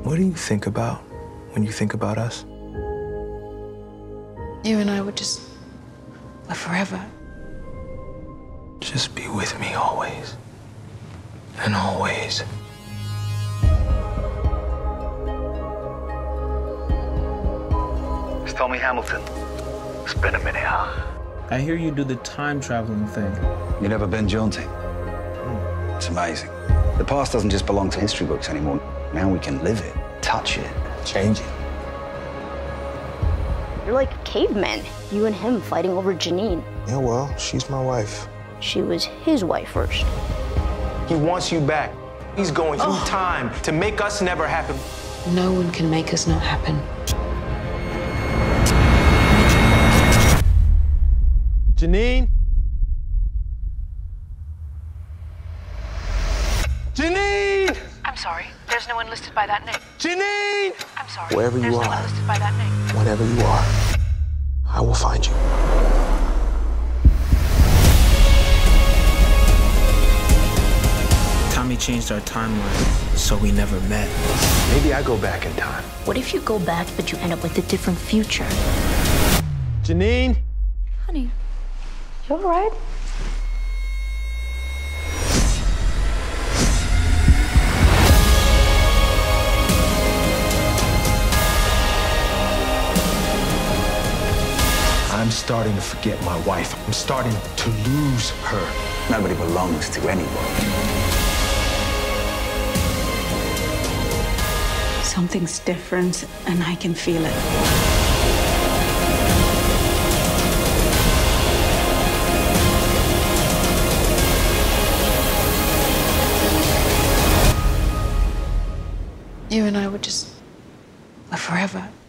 What do you think about when you think about us? You and I would just live forever. Just be with me always. And always. It's Tommy Hamilton. It's been a minute, huh? I hear you do the time traveling thing. You never been jaunting? It's amazing. The past doesn't just belong to history books anymore. Now we can live it, touch it, change it. You're like cavemen, you and him fighting over Janine. Yeah, well, she's my wife. She was his wife first. He wants you back. He's going through time to make us never happen. No one can make us not happen. Janine? Janine! I'm sorry. There's no one listed by that name. Janine! I'm sorry. Wherever you There's no are. one listed by that name. Whenever you are, I will find you. Tommy changed our timeline, so we never met. Maybe I go back in time. What if you go back, but you end up with a different future? Janine? Honey, you all right? I'm starting to forget my wife. I'm starting to lose her. Nobody belongs to anybody. Something's different, and I can feel it. You and I would just live forever.